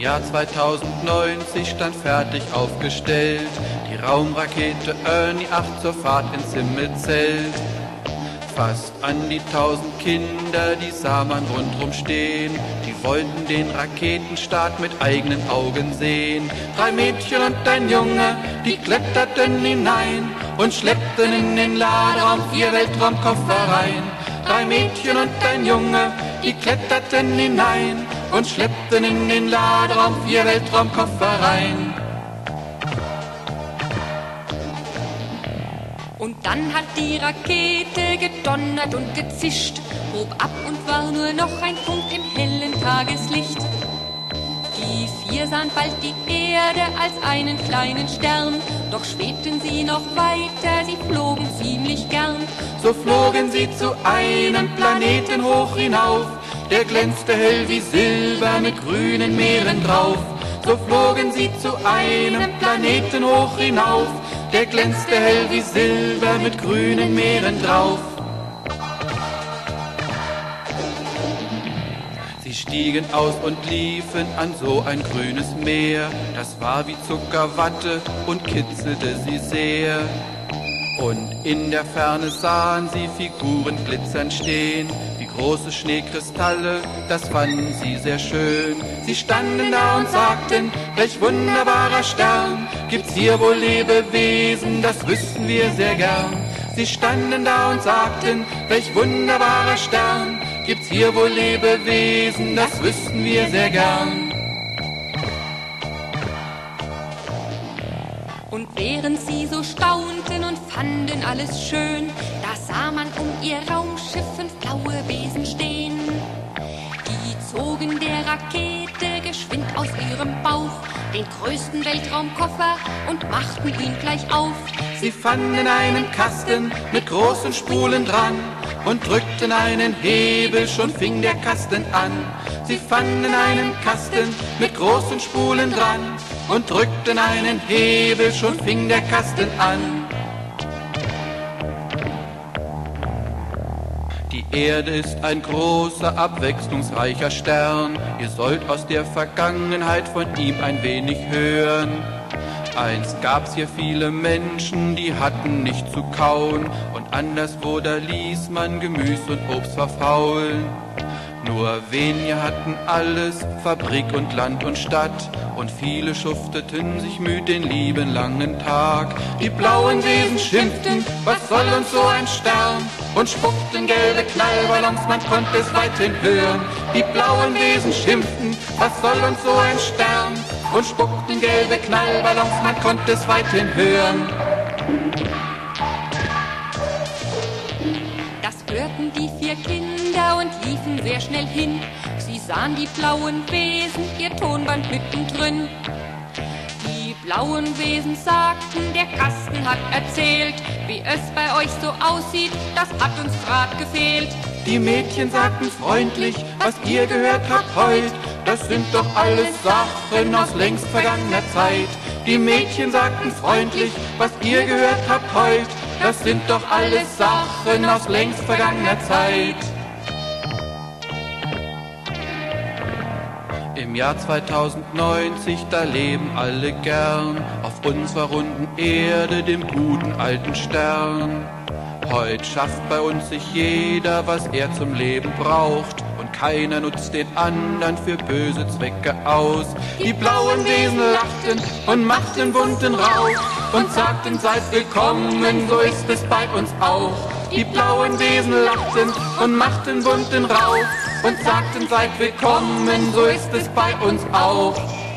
Jahr 2090 stand fertig aufgestellt die Raumrakete Ernie 8 zur Fahrt ins Himmelzelt. Fast an die 1000 Kinder, die sah man rundrum stehen, die wollten den Raketenstart mit eigenen Augen sehen. 3 Mädchen und ein Junge, die kletterten hinein und schleppten in den Laderaum 4 Weltraumkoffer rein. 3 Mädchen und ein Junge, die kletterten hinein und schleppten in den Laderaum 4 Weltraumkoffer rein. Und dann hat die Rakete gedonnert und gezischt, hob ab und war nur noch ein Punkt im hellen Tageslicht. Die 4 sahen bald die Erde als einen kleinen Stern, doch schwebten sie noch weiter, sie flogen ziemlich gern. So flogen sie zu einem Planeten hoch hinauf, der glänzte hell wie Silber mit grünen Meeren drauf. So flogen sie zu einem Planeten hoch hinauf, der glänzte hell wie Silber mit grünen Meeren drauf. Sie stiegen aus und liefen an so ein grünes Meer, das war wie Zuckerwatte und kitzelte sie sehr. Und in der Ferne sahen sie Figuren glitzern stehen, wie große Schneekristalle, das fanden sie sehr schön. Sie standen da und sagten, welch wunderbarer Stern, gibt's hier wohl Lebewesen, das wüssten wir sehr gern. Sie standen da und sagten, welch wunderbarer Stern, gibt's hier wohl Lebewesen, das wüssten wir sehr gern. Und während sie so staunten und fanden alles schön, da sah man um ihr Raumschiff 5 blaue Wesen stehen. Die zogen der Rakete geschwind aus ihrem Bauch den größten Weltraumkoffer und machten ihn gleich auf. Sie fanden einen Kasten mit großen Spulen dran und drückten einen Hebel, schon fing der Kasten an. Sie fanden einen Kasten mit großen Spulen dran und drückten einen Hebel, schon fing der Kasten an. Die Erde ist ein großer, abwechslungsreicher Stern. Ihr sollt aus der Vergangenheit von ihm ein wenig hören. Einst gab's hier viele Menschen, die hatten nicht zu kauen, und anderswo da ließ man Gemüse und Obst verfaulen. Nur wenige hatten alles, Fabrik und Land und Stadt, und viele schufteten sich müd den lieben langen Tag. Die blauen Wesen schimpften, was soll uns so ein Stern, und spuckten gelbe Knallballons, man konnte es weithin hören. Die blauen Wesen schimpften, was soll uns so ein Stern, und spuckten gelbe Knallballons, man konnte es weithin hören. Das hörten die 4 Kinder und liefen sehr schnell hin. Sie sahen die blauen Wesen, ihr Tonband mittendrin. Die blauen Wesen sagten, der Kasten hat erzählt, wie es bei euch so aussieht, das hat uns grad gefehlt. Die Mädchen sagten freundlich, was ihr gehört habt heut, das sind doch alles Sachen aus längst vergangener Zeit. Die Mädchen sagten freundlich, was ihr gehört habt heut, das sind doch alles Sachen aus längst vergangener Zeit. Im Jahr 2090, da leben alle gern auf unserer runden Erde, dem guten alten Stern. Heut schafft bei uns sich jeder, was er zum Leben braucht, und keiner nutzt den anderen für böse Zwecke aus. Die blauen Wesen lachten und machten bunten Rauch und sagten, seid willkommen, so ist es bei uns auch. Die blauen Wesen lachten und machten bunten Rauch und sagten, seid willkommen, so ist es bei uns auch.